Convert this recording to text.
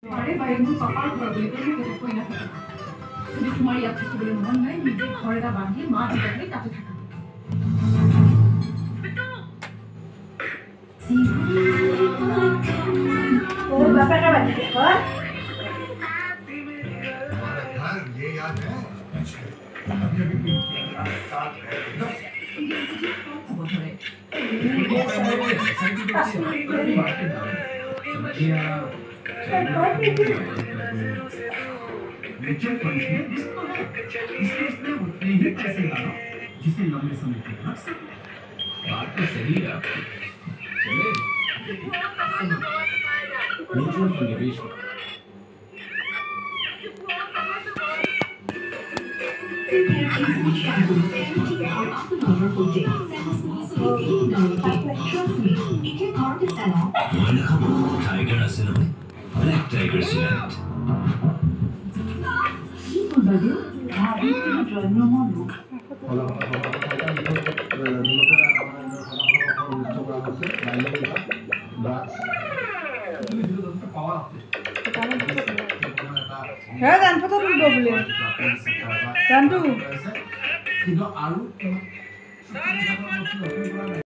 अरे भाई मुझे कपाल पर बोले तो मुझे कोई ना था যদি তোমার ইয়াতে বলে মন নাই নিজে ঘরেটা বাঁধি মা দিতে কাছে থাকা ओ बापा का बात है पर हमारा घर ये याद है अभी अभी साथ है ना जिसे लंबे समय तक रख सके बात तो सही है आपकी चले म्यूचुअल फंड निवेश Tiger Arsenal, Black Tiger Select. হ্যাঁ গান কথা বলবো বলে গানটু কিন্তু আৰু